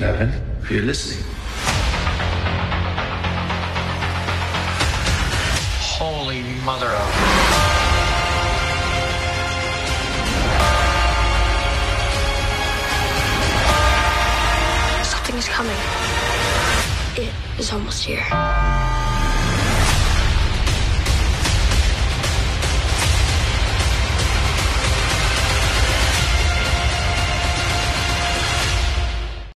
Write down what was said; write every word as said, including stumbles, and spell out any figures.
eleven, if you're listening. Holy mother of... Something is coming. It is almost here.